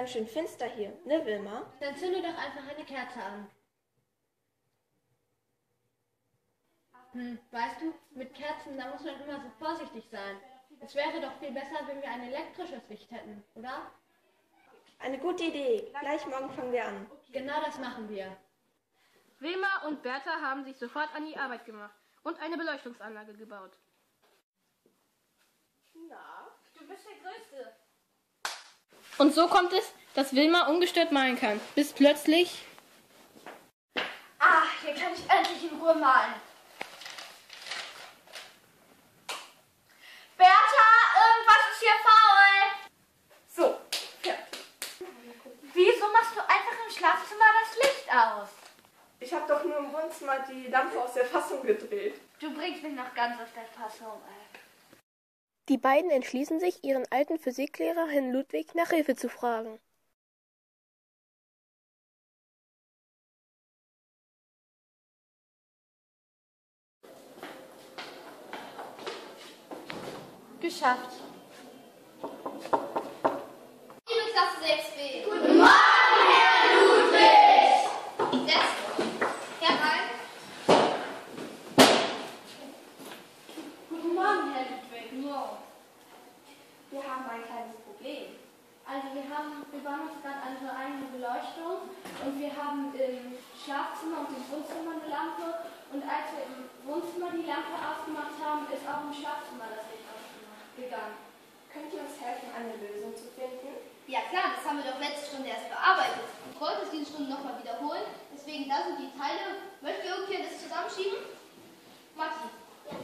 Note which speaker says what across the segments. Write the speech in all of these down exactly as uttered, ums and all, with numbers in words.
Speaker 1: ganz schön finster hier, ne Wilma?
Speaker 2: Dann zünde doch einfach eine Kerze an. Hm, weißt du, mit Kerzen, da muss man immer so vorsichtig sein. Es wäre doch viel besser, wenn wir ein elektrisches Licht hätten, oder?
Speaker 1: Eine gute Idee. Gleich morgen fangen wir an.
Speaker 2: Genau das machen wir.
Speaker 3: Wilma und Bertha haben sich sofort an die Arbeit gemacht und eine Beleuchtungsanlage gebaut.
Speaker 1: Na, du bist der Größte.
Speaker 3: Und so kommt es, dass Wilma ungestört malen kann, bis plötzlich...
Speaker 4: Ah, hier kann ich endlich in Ruhe malen. Bertha, irgendwas ist hier faul.
Speaker 1: So, fertig.
Speaker 4: Wieso machst du einfach im Schlafzimmer das Licht aus?
Speaker 1: Ich habe doch nur im Wohnzimmer die Lampe aus der Fassung gedreht.
Speaker 4: Du bringst mich noch ganz aus der Fassung, ey.
Speaker 3: Die beiden entschließen sich, ihren alten Physiklehrer Herrn Ludwig nach Hilfe zu fragen.
Speaker 4: Geschafft.
Speaker 5: Liebe Klasse sechs b.
Speaker 4: Guten Morgen, Herr Ludwig!
Speaker 5: Setzt euch. Herein.
Speaker 4: Guten Morgen, Herr Ludwig.
Speaker 5: Wow. Wir haben ein kleines Problem.
Speaker 2: Also wir haben, wir bauen uns gerade eine eigene Beleuchtung und wir haben im Schlafzimmer und im Wohnzimmer eine Lampe und als wir im Wohnzimmer die Lampe ausgemacht haben, ist auch im Schlafzimmer das Licht ausgegangen.
Speaker 1: Könnt ihr uns helfen, eine Lösung zu finden?
Speaker 5: Ja klar, das haben wir doch letzte Stunde erst bearbeitet. Und heute ist diese Stunde nochmal wiederholen. Deswegen, da sind die Teile. Möchte irgendjemand das zusammenschieben? Maxi. Ja.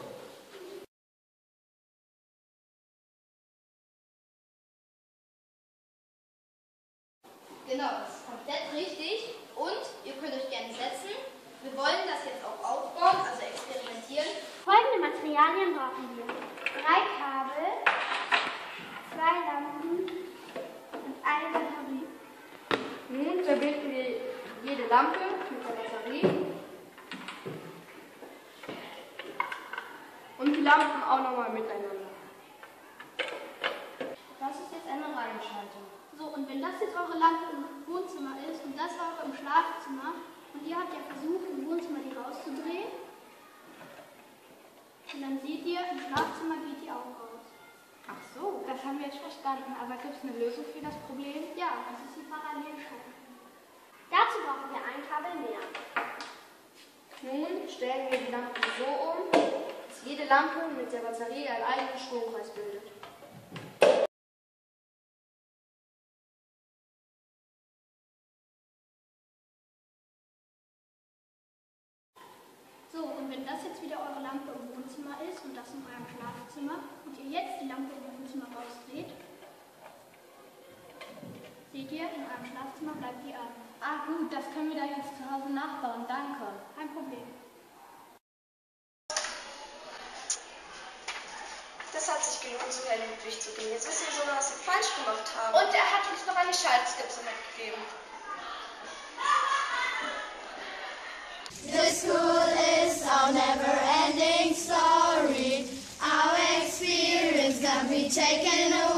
Speaker 5: Genau, das ist komplett richtig. Und ihr könnt euch gerne setzen. Wir wollen das jetzt auch aufbauen, also experimentieren.
Speaker 6: Folgende Materialien brauchen wir. Drei Kabel, zwei Lampen und eine Batterie.
Speaker 4: Nun verbinden wir jede Lampe mit der Batterie. Und die Lampen auch nochmal miteinander.
Speaker 2: Das ist jetzt eine Reihenschaltung. So, und wenn das jetzt eure Lampe im Wohnzimmer ist und das eure im Schlafzimmer und ihr habt ja versucht, im Wohnzimmer die rauszudrehen, und dann seht ihr, im Schlafzimmer geht die auch raus.
Speaker 4: Ach so, das haben wir jetzt verstanden. Aber gibt es eine Lösung für das Problem?
Speaker 2: Ja, das ist die Parallelschaltung.
Speaker 6: Dazu brauchen wir ein Kabel mehr.
Speaker 4: Nun stellen wir die Lampen so um, dass jede Lampe mit der Batterie einen eigenen Stromkreis bildet.
Speaker 2: So, und wenn das jetzt wieder eure Lampe im Wohnzimmer ist und das in eurem Schlafzimmer und ihr jetzt die Lampe im Wohnzimmer rausdreht, seht ihr, in eurem Schlafzimmer bleibt die an. Ah gut, das können wir da jetzt zu Hause nachbauen, danke. Kein Problem.
Speaker 1: Das hat sich gelohnt, zu Herrn Ludwig zu gehen. Jetzt wissen wir sogar, was wir falsch gemacht haben.
Speaker 5: Und er hat uns noch eine Schaltskizze mitgegeben.
Speaker 7: The school is our never-ending story. Our experience can be taken away.